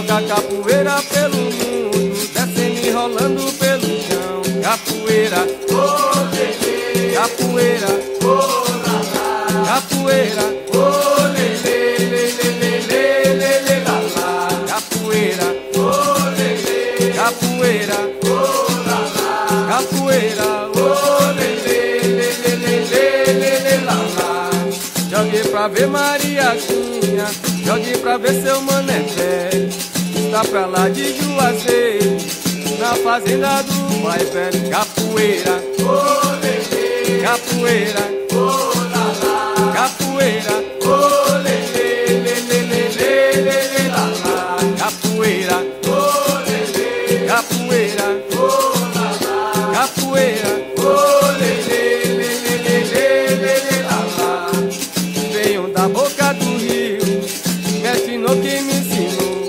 joga capoeira pelo mundo, descendo e rolando pelo chão. Capoeira, oh lelê, capoeira, oh lalá, capoeira, oh lelê, lelê, lelê, lelê, lalá. Capoeira, oh lelê, capoeira, oh lalá, capoeira, oh lelê, lelê, lelê, lelê, lalá. Jogue pra ver Mariazinha, jogue pra ver seu mané velho, está pra lá de Juazeiro, na fazenda do pai velho. Capoeira, oh lelê, capoeira, oh lalá, capoeira, oh lelê, lelê, lelê, lelê, lalá. Capoeira, oh lelê, capoeira, oh lalá, capoeira, oh lelê, lelê, lelê, lelê, lalá. Venham da boca do rio, mestre no que me ensinou,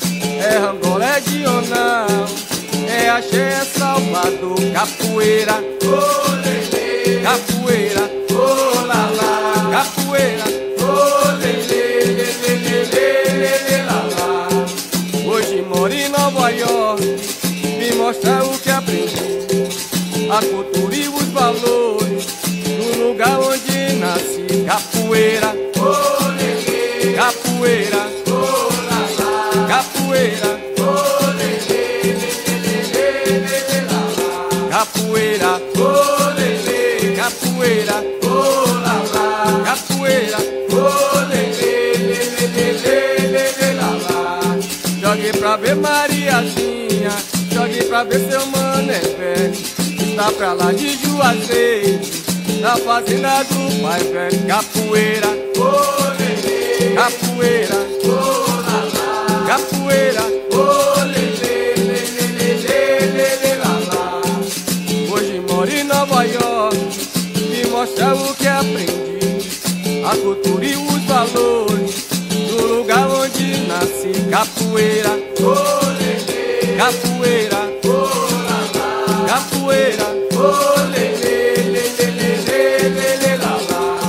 é Angola, é Guionão, é axé, é Salvador. Capoeira, oh lelê, capoeira, oh lalá, capoeira, oh lelê, lelê, lelê, lelê, lalá. Hoje moro em Nova York, me mostrar o que aprendi, a cultura e os valores do lugar onde nasci. Capoeira, oh lelê, capoeira, oh lalá, capoeira, oh lelê, lelê, lelê, lalá. Capoeira, oh lelê, capoeira, oh lalá, capoeira, oh lelê, lelê, lelê, lelê, lalá. Jogue pra ver Mariazinha, jogue pra ver seu mané velho, está pra lá de Juazeiro, na fazenda do pai velho. Capoeira, oh lelê, capoeira, oh lalá, capoeira, oh lelê, lelê, lelê, lelê, lalá. Hoje moro em Nova York, me mostra o que aprendi, a cultura e os valores do lugar onde nasci. Capoeira, oh lelê, capoeira, oh lalá, capoeira, oh lelê, lelê, lelê, lelê, lalá.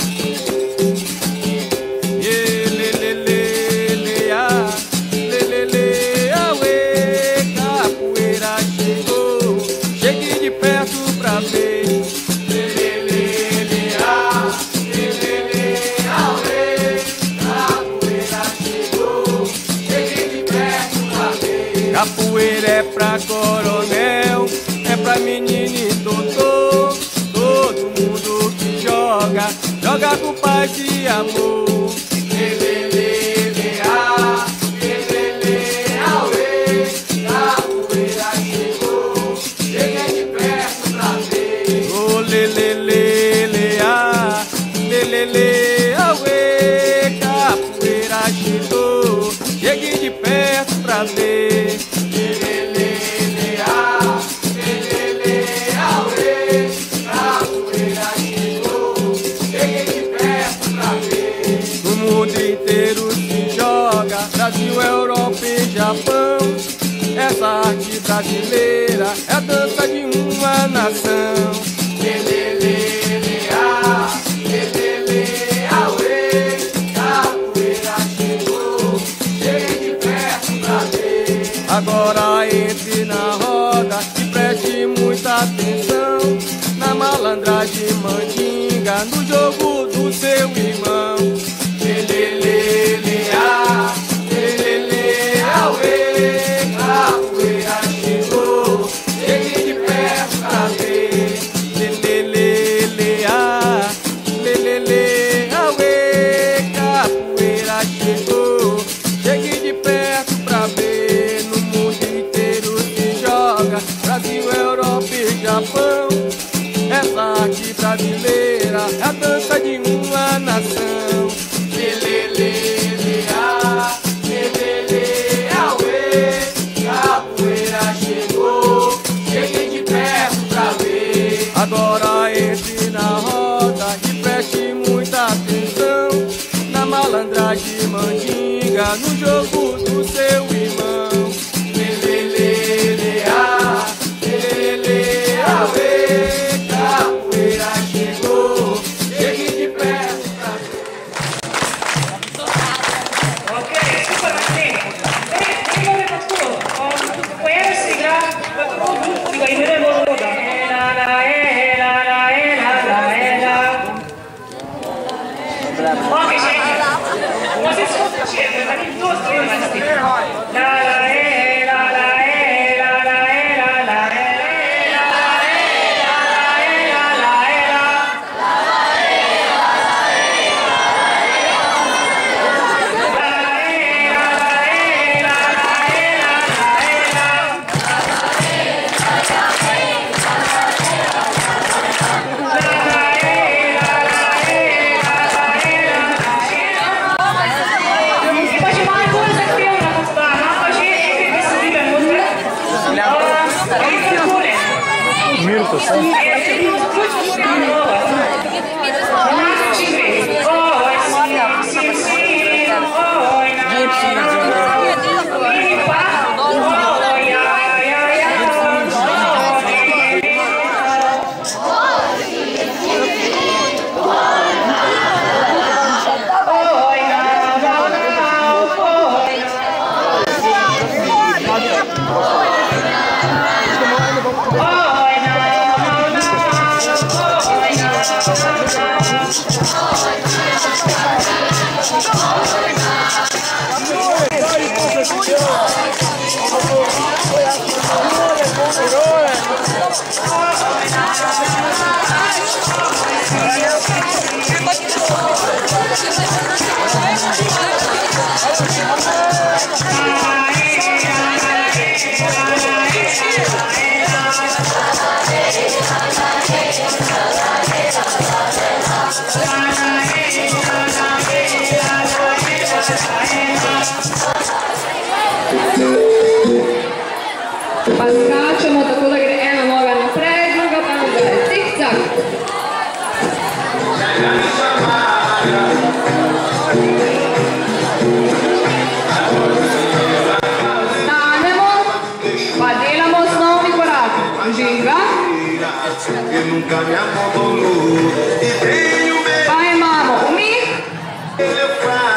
Lelê, lelê, leia, lelê, leia, uê. Capoeira chegou, chegue de perto pra ver. Lelê, leia, lelê, leia, uê. Capoeira chegou, chegue de perto pra ver. Capoeira é pra coronel, é pra menino e doutor, todo mundo que joga, joga com paz e amor. Lelê, leia, lelê, leia, uê. Capoeira chegou, cheguei de perto pra ver. Oh, lelê, leia, lelê, leia, uê. Capoeira chegou, cheguei de perto pra ver. Lelê, leia, lelê, leia, uê. Capoeira chegou, cheguei de perto pra ver. No mundo inteiro se joga, Brasil, Europa e Japão, essa arte brasileira é a dança de uma nação. Lelê, leia, lelê, leia, uê. Capoeira chegou, cheguei de perto pra ver. Agora entre na roda e preste muita atenção na malandragem mandinga, no jogo do seu irmão. Lelê, leia, lelê, leia, uê. Capoeira chegou, cheguei de perto pra ver. Lelê, leia, lelê, leia, uê. Capoeira chegou, cheguei de perto pra ver. No mundo inteiro se joga, Brasil, Europa e Japão, essa arte brasileira é a dança de uma nação. Lelê, leia, lelê, leia, uê. Capoeira chegou, cheguei de perto pra ver. Agora entre na roda e preste muita atenção na malandragem mandinga, no jogo do seu irmão. Lelê, leia, lelê, leia, uê. Capoeira chegou, cheguei de perto pra ver. Ok, super assim. Pa skačemo tako, da gre ena noga naprej, druga pa nazaj. Cik-cak. Stanemo, pa delamo osnovni korak. Žiga. Pa imamo umih.